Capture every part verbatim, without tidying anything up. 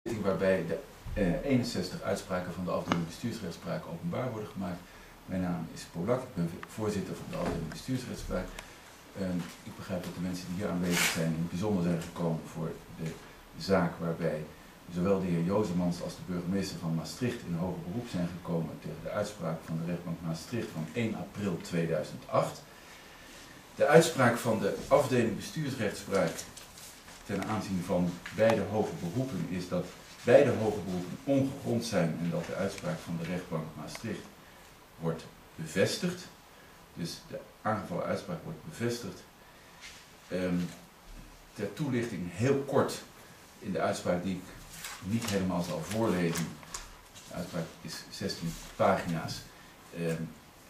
Waarbij de eh, eenenzestig uitspraken van de afdeling bestuursrechtspraak openbaar worden gemaakt. Mijn naam is Polak, ik ben voorzitter van de afdeling bestuursrechtspraak. Uh, ik begrijp dat de mensen die hier aanwezig zijn in het bijzonder zijn gekomen voor de zaak waarbij zowel de heer Jozemans als de burgemeester van Maastricht in hoger beroep zijn gekomen tegen de uitspraak van de rechtbank Maastricht van één april tweeduizend acht. De uitspraak van de afdeling bestuursrechtspraak ten aanzien van beide hoge beroepen is dat beide hoge beroepen ongegrond zijn en dat de uitspraak van de rechtbank Maastricht wordt bevestigd. Dus de aangevallen uitspraak wordt bevestigd. Um, ter toelichting heel kort in de uitspraak die ik niet helemaal zal voorlezen. De uitspraak is zestien pagina's. Um, um,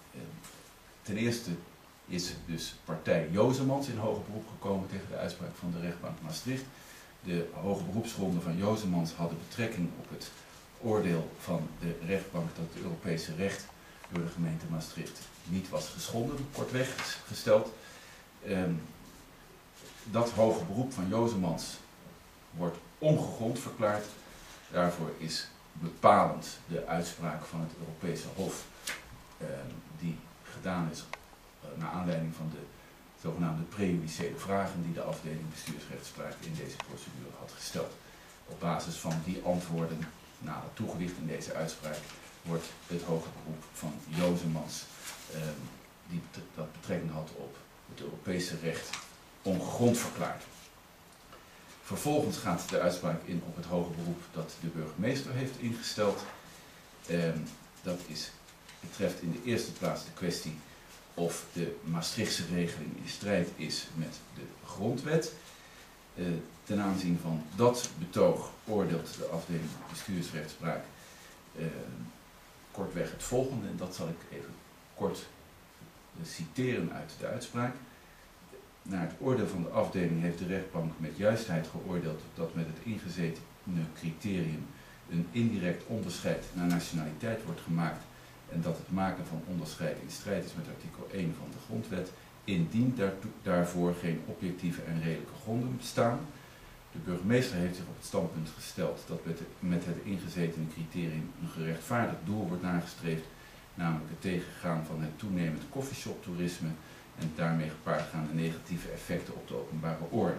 ten eerste is dus partij Jozemans in hoger beroep gekomen tegen de uitspraak van de rechtbank Maastricht. De hoge beroepsgronden van Jozemans hadden betrekking op het oordeel van de rechtbank dat het Europese recht door de gemeente Maastricht niet was geschonden, kortweg gesteld. Um, dat hoge beroep van Jozemans wordt ongegrond verklaard. Daarvoor is bepalend de uitspraak van het Europese Hof, um, die gedaan is uh, naar aanleiding van de zogenaamde prejudiciële vragen die de afdeling bestuursrechtspraak in deze procedure had gesteld. Op basis van die antwoorden, nader toegelicht in deze uitspraak, wordt het hoger beroep van Jozemans, eh, die dat betrekking had op het Europese recht, ongegrond verklaard. Vervolgens gaat de uitspraak in op het hoger beroep dat de burgemeester heeft ingesteld. Eh, dat is, betreft in de eerste plaats de kwestie of de Maastrichtse regeling in strijd is met de grondwet. Uh, ten aanzien van dat betoog oordeelt de afdeling bestuursrechtspraak uh, kortweg het volgende, en dat zal ik even kort uh, citeren uit de uitspraak. Naar het oordeel van de afdeling heeft de rechtbank met juistheid geoordeeld dat met het ingezetene criterium een indirect onderscheid naar nationaliteit wordt gemaakt en dat het maken van onderscheid in strijd is met artikel één van de grondwet, indien daartoe, daarvoor geen objectieve en redelijke gronden bestaan. De burgemeester heeft zich op het standpunt gesteld dat met, de, met het ingezetene criterium een gerechtvaardigd doel wordt nagestreefd, namelijk het tegengaan van het toenemend coffeeshop-toerisme en daarmee gepaard gaande negatieve effecten op de openbare orde.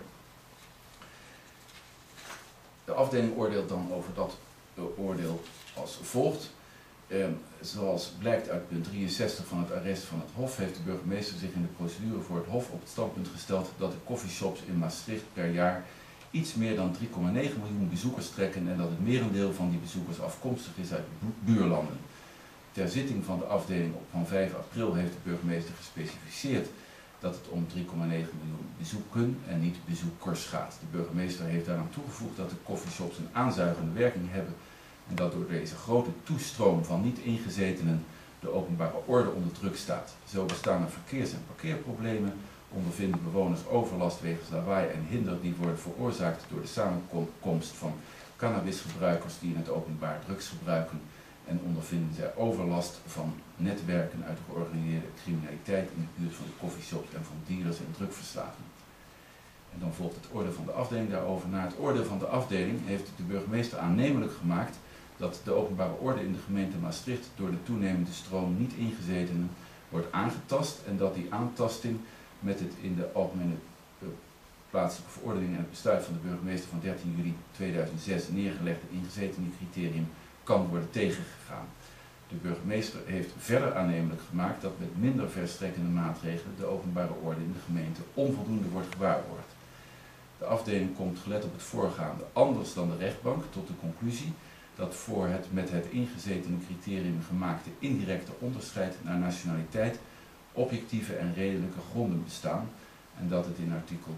De afdeling oordeelt dan over dat oordeel als volgt. Eh, zoals blijkt uit punt drieënzestig van het arrest van het Hof, heeft de burgemeester zich in de procedure voor het Hof op het standpunt gesteld dat de coffeeshops in Maastricht per jaar iets meer dan drie komma negen miljoen bezoekers trekken en dat het merendeel van die bezoekers afkomstig is uit buurlanden. Ter zitting van de afdeling van vijf april heeft de burgemeester gespecificeerd dat het om drie komma negen miljoen bezoeken en niet bezoekers gaat. De burgemeester heeft daaraan toegevoegd dat de coffeeshops een aanzuigende werking hebben en dat door deze grote toestroom van niet-ingezetenen de openbare orde onder druk staat. Zo bestaan er verkeers- en parkeerproblemen, ondervinden bewoners overlast wegens lawaai en hinder die worden veroorzaakt door de samenkomst van cannabisgebruikers die in het openbaar drugs gebruiken en ondervinden zij overlast van netwerken uit de georganiseerde criminaliteit in de buurt van de coffeeshops en van dealers en drugverslagen. En dan volgt het oordeel van de afdeling daarover. Na het oordeel van de afdeling heeft de burgemeester aannemelijk gemaakt dat de openbare orde in de gemeente Maastricht door de toenemende stroom niet-ingezetenen wordt aangetast en dat die aantasting met het in de algemene plaatselijke verordening en het besluit van de burgemeester van dertien juli tweeduizend zes neergelegde ingezetene criterium kan worden tegengegaan. De burgemeester heeft verder aannemelijk gemaakt dat met minder verstrekkende maatregelen de openbare orde in de gemeente onvoldoende wordt gewaarborgd. De afdeling komt, gelet op het voorgaande, anders dan de rechtbank tot de conclusie dat voor het met het ingezetene criterium gemaakte indirecte onderscheid naar nationaliteit objectieve en redelijke gronden bestaan en dat het in artikel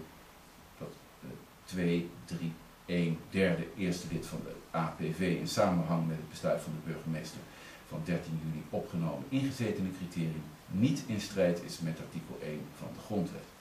twee, drie, één, derde, eerste lid van de A P V in samenhang met het besluit van de burgemeester van dertien juli opgenomen ingezetene criterium niet in strijd is met artikel één van de grondwet.